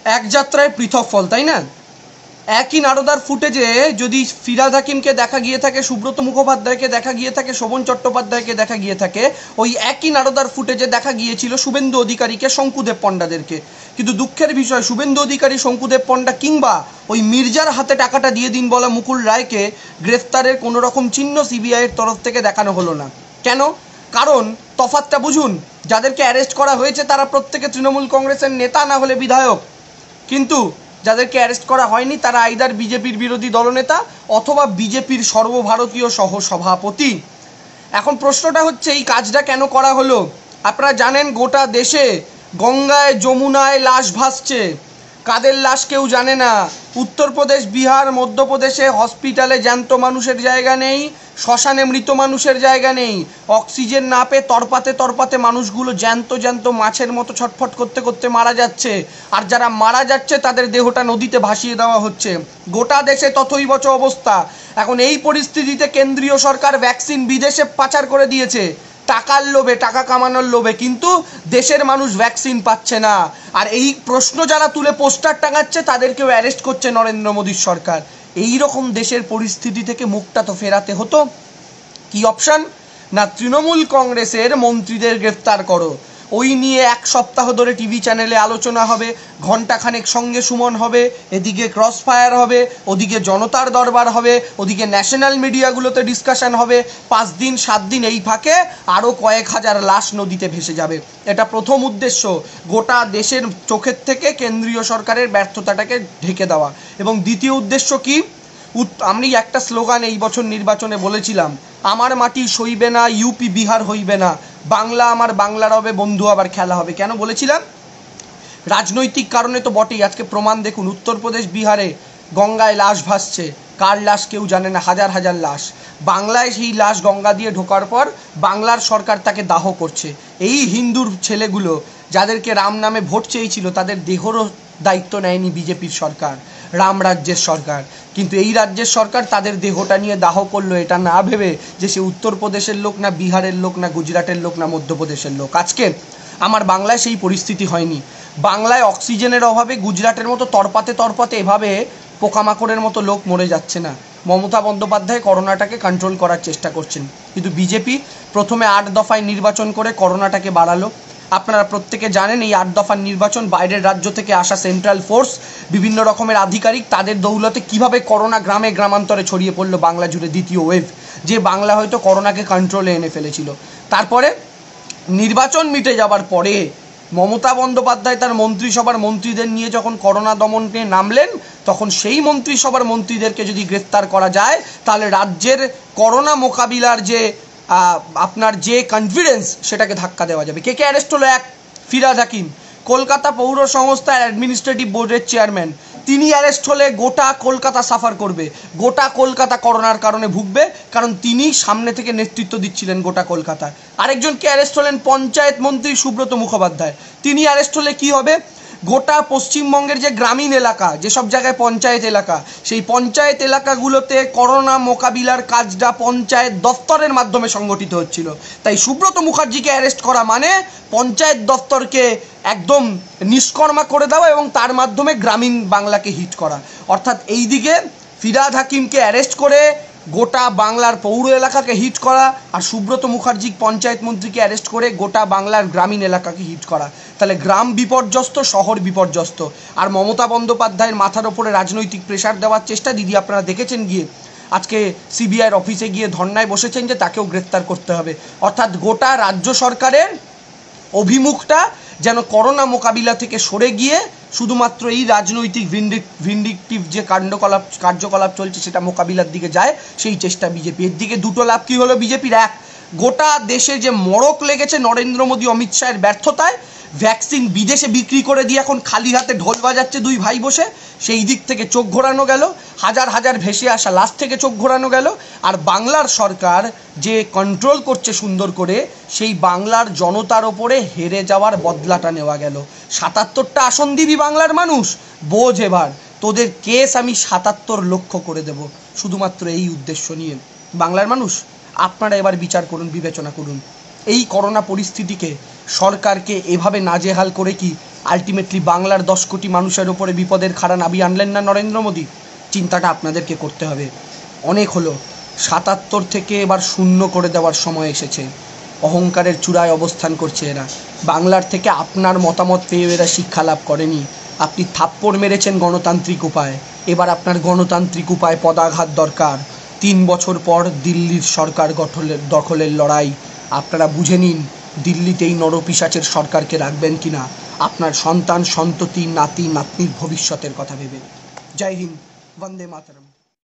এক যাত্রায় পৃথক ফল, তাই না? একই নারদার ফুটেজে যদি ফিরহাদ হাকিমকে দেখা গিয়ে থাকে, সুব্রত মুখোপাধ্যায়কে দেখা গিয়ে থাকে, শোভন চট্টোপাধ্যায়কে দেখা গিয়ে থাকে, ওই একই নারদার ফুটেজে দেখা গিয়েছিল শুভেন্দু অধিকারীকে, শঙ্কুদেব পণ্ডাদেরকে। কিন্তু দুঃখের বিষয়, শুভেন্দু অধিকারী, শঙ্কুদেব পণ্ডা কিংবা ওই মির্জার হাতে টাকাটা দিয়ে দিন বলা মুকুল রায়কে গ্রেফতারের কোনো রকম চিহ্ন সিবিআইয়ের তরফ থেকে দেখানো হলো না। কেন? কারণ তফাৎটা বুঝুন, যাদেরকে অ্যারেস্ট করা হয়েছে তারা প্রত্যেকে তৃণমূল কংগ্রেসের নেতা, না হলে বিধায়ক। কিন্তু যাদেরকে অ্যারেস্ট করা হয়নি তারা আইদার বিজেপির বিরোধী দলনেতা অথবা বিজেপির সর্বভারতীয় সহ সভাপতি। এখন প্রশ্নটা হচ্ছে, এই কাজটা কেন করা হলো? আপনারা জানেন গোটা দেশে গঙ্গায় যমুনায় লাশ ভাসছে। কাদের লাশ কেউ জানে না। উত্তরপ্রদেশ, বিহার, মধ্যপ্রদেশে হসপিটালে জ্যান্ত মানুষের জায়গা নেই, শ্মশানে মৃত মানুষের জায়গা নেই। অক্সিজেন না পেয়ে তরপাতে তরপাতে মানুষগুলো জ্যান্ত জ্যান্ত মাছের মতো ছটফট করতে করতে মারা যাচ্ছে। আর যারা মারা যাচ্ছে তাদের দেহটা নদীতে ভাসিয়ে দেওয়া হচ্ছে। গোটা দেশে তথৈবচ অবস্থা। এখন এই পরিস্থিতিতে কেন্দ্রীয় সরকার ভ্যাকসিন বিদেশে পাচার করে দিয়েছে টাকার লোভে, টাকা কামানোর লোভে, কিন্তু দেশের মানুষ ভ্যাকসিন পাচ্ছে না। আর এই প্রশ্ন যারা তুলে পোস্টার টাঙাচ্ছে তাদেরকেও অ্যারেস্ট করছে নরেন্দ্র মোদীর সরকার। এই রকম দেশের পরিস্থিতি থেকে মুখটা তো ফেরাতে হতো। কি অপশান? না তৃণমূল কংগ্রেসের মন্ত্রীদের গ্রেফতার করো। ওই নিয়ে এক সপ্তাহ ধরে টিভি চ্যানেলে আলোচনা হবে, ঘণ্টাখানেক সঙ্গে সুমন হবে, এদিকে ক্রস ফায়ার হবে, ওদিকে জনতার দরবার হবে, ওদিকে ন্যাশনাল মিডিয়াগুলোতে ডিসকাশন হবে। 5 দিন 7 দিন এই ফাঁকে আরও কয়েক হাজার লাশ নদীতে ভেসে যাবে। এটা প্রথম উদ্দেশ্য, গোটা দেশের চোখের থেকে কেন্দ্রীয় সরকারের ব্যর্থতাটাকে ঢেকে দেওয়া। এবং দ্বিতীয় উদ্দেশ্য কি? আমি একটা স্লোগান এই বছর নির্বাচনে বলেছিলাম, আমার মাটি সইবে না, ইউপি বিহার হইবে না, বাংলা আমার বাংলার হবে, বন্ধু আবার খেলা হবে। কেন বলেছিলাম? রাজনৈতিক কারণে তো বটেই। আজকে প্রমাণ দেখুন, উত্তরপ্রদেশ, বিহারে গঙ্গায় লাশ ভাসছে। কার লাশ কেউ জানে না, হাজার হাজার লাশ। বাংলায় সেই লাশ গঙ্গা দিয়ে ঢোকার পর বাংলার সরকার তাকে দাহ করছে। এই হিন্দুর ছেলেগুলো যাদেরকে রাম নামে ভোট চেয়েছিল তাদের দেহরও দায়িত্ব নেয়নি বিজেপির সরকার, রাম রাজ্যের সরকার। কিন্তু এই রাজ্যের সরকার তাদের দেহটা নিয়ে দাহ করলো, এটা না ভেবে যে সে উত্তরপ্রদেশের লোক, না বিহারের লোক, না গুজরাটের লোক, না মধ্যপ্রদেশের লোক। আজকে আমার বাংলায় সেই পরিস্থিতি হয়নি। বাংলায় অক্সিজেনের অভাবে গুজরাটের মতো তরপাতে তরপাতে এভাবে পোকামাকড়ের মতো লোক মরে যাচ্ছে না। মমতা বন্দ্যোপাধ্যায় করোনাটাকে কন্ট্রোল করার চেষ্টা করছেন, কিন্তু বিজেপি প্রথমে 8 দফায় নির্বাচন করে করোনাটাকে বাড়ালো। আপনারা প্রত্যেকে জানেন এই 8 দফার নির্বাচন, বাইরের রাজ্য থেকে আসা সেন্ট্রাল ফোর্স, বিভিন্ন রকমের আধিকারিক, তাদের দৌলতে কিভাবে করোনা গ্রামে গ্রামান্তরে ছড়িয়ে পড়লো বাংলা জুড়ে দ্বিতীয় ওয়েভ, যে বাংলা হয়তো করোনাকে কন্ট্রোলে এনে ফেলেছিল। তারপরে নির্বাচন মিটে যাবার পরে মমতা বন্দ্যোপাধ্যায় তার মন্ত্রিসভার মন্ত্রীদের নিয়ে যখন করোনা দমনে নামলেন, তখন সেই মন্ত্রিসভার মন্ত্রীদেরকে যদি গ্রেফতার করা যায় তাহলে রাজ্যের করোনা মোকাবিলার যে আপনার যে কনফিডেন্স, সেটাকে ধাক্কা দেওয়া যাবে। কে কে অ্যারেস্ট হলো? 1, ফিরহাদ হাকিম, কলকাতা পৌর সংস্থার অ্যাডমিনিস্ট্রেটিভ বোর্ডের চেয়ারম্যান। তিনি অ্যারেস্ট হলে গোটা কলকাতা সাফার করবে, গোটা কলকাতা করোনার কারণে ভুগবে, কারণ তিনি সামনে থেকে নেতৃত্ব দিচ্ছিলেন গোটা কলকাতায়। আরেকজনকে অ্যারেস্ট হলেন পঞ্চায়েত মন্ত্রী সুব্রত মুখোপাধ্যায়। তিনি অ্যারেস্ট হলে কি হবে? গোটা পশ্চিমবঙ্গের যে গ্রামীণ এলাকা, যেসব জায়গায় পঞ্চায়েত এলাকা, সেই পঞ্চায়েত এলাকাগুলোতে করোনা মোকাবিলার কাজটা পঞ্চায়েত দফতরের মাধ্যমে সংগঠিত হচ্ছিল। তাই সুব্রত মুখার্জিকে অ্যারেস্ট করা মানে পঞ্চায়েত দফতরকে একদম নিষ্কর্মা করে দেওয়া এবং তার মাধ্যমে গ্রামীণ বাংলাকে হিট করা। অর্থাৎ এই দিকে ফিরহাদ হাকিমকে অ্যারেস্ট করে গোটা বাংলার পৌর এলাকাকে হিট করা, আর সুব্রত মুখার্জি পঞ্চায়েত মন্ত্রীকে অ্যারেস্ট করে গোটা বাংলার গ্রামীণ এলাকাকে হিট করা। তাহলে গ্রাম বিপর্যস্ত, শহর বিপর্যস্ত। আর মমতা বন্দ্যোপাধ্যায়ের মাথার ওপরে রাজনৈতিক প্রেশার দেওয়ার চেষ্টা, দিদি আপনারা দেখেছেন গিয়ে আজকে সিবিআইয়ের অফিসে গিয়ে ধর্নায় বসেছেন যে তাকেও গ্রেফতার করতে হবে। অর্থাৎ গোটা রাজ্য সরকারের অভিমুখটা যেন করোনা মোকাবিলা থেকে সরে গিয়ে শুধুমাত্র এই রাজনৈতিক ভিন্ডিকটিভ যে কার্যকলাপ চলছে সেটা মোকাবিলার দিকে যায়, সেই চেষ্টা বিজেপি। এর দিকে দুটো লাভ কী হলো বিজেপির? 1, গোটা দেশে যে মড়ক লেগেছে নরেন্দ্র মোদী অমিত শাহের ব্যর্থতায়, ভ্যাকসিন বিদেশে বিক্রি করে দিয়ে এখন খালি হাতে ঢোল বাজাচ্ছে 2 ভাই বসে, সেই দিক থেকে চোখ ঘোরানো গেল। হাজার হাজার ভেসে আসা লাশ থেকে চোখ ঘোরানো গেল। আর বাংলার সরকার যে কন্ট্রোল করছে সুন্দর করে, সেই বাংলার জনতার ওপরে হেরে যাওয়ার বদলাটা নেওয়া গেল। 77টা আসন দিবি বাংলার মানুষ, বোঝ এবার তোদের কেস আমি 77 লক্ষ করে দেব, শুধুমাত্র এই উদ্দেশ্য নিয়ে। বাংলার মানুষ আপনারা এবার বিচার করুন, বিবেচনা করুন। এই করোনা পরিস্থিতিকে সরকারকে এভাবে নাজেহাল করে কি আলটিমেটলি বাংলার 10 কোটি মানুষের ওপরে বিপদের খাড়া নাবি আনলেন না নরেন্দ্র মোদী? চিন্তাটা আপনাদেরকে করতে হবে। অনেক হলো, 77 থেকে এবার 0 করে দেওয়ার সময় এসেছে। অহংকারের চূড়ায় অবস্থান করছে এরা। বাংলার থেকে আপনার মতামত পেয়ে এরা শিক্ষা লাভ করেনি। আপনি থাপ্পড় মেরেছেন গণতান্ত্রিক উপায়, এবার আপনার গণতান্ত্রিক উপায় পদাঘাত দরকার। 3 বছর পর দিল্লির সরকার দখলের লড়াই। আপনারা বুঝে নিন দিল্লিতে এই নরপিশাচের সরকারকে রাখবেন কিনা, আপনার সন্তান সন্ততি নাতি নাতনির ভবিষ্যতের কথা ভেবে। জয় হিন্দ, বন্দে মাতরম।